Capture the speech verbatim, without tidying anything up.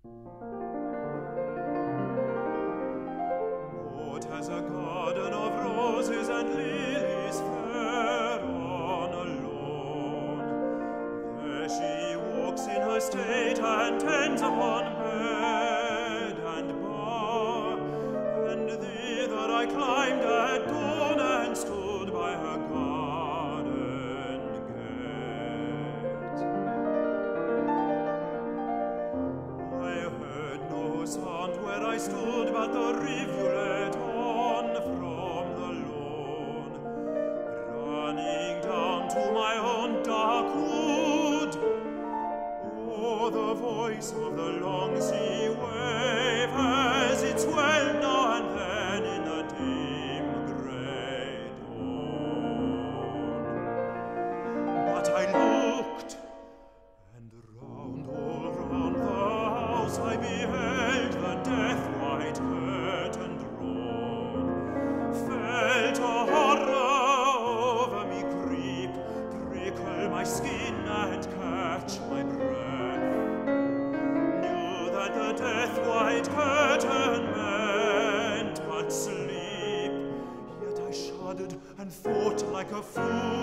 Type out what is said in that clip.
What has a garden of roses and lilies fair on a lawn? There she walks in her state and tends upon bed and bar, and thither I climbed at dawn and stood by her garden gate. I heard no sound where I stood but the rivulet on from the lawn, running down to my own dark wood. Oh, the voice of the long sea wave as it swelled now and then in the dim grey dawn. But I looked, and round, all round the house I beheld the death-white curtain drawn, felt a horror over me creep, prickle my skin and catch my breath, knew that the death-white curtain meant but sleep, yet I shuddered and fought like a fool.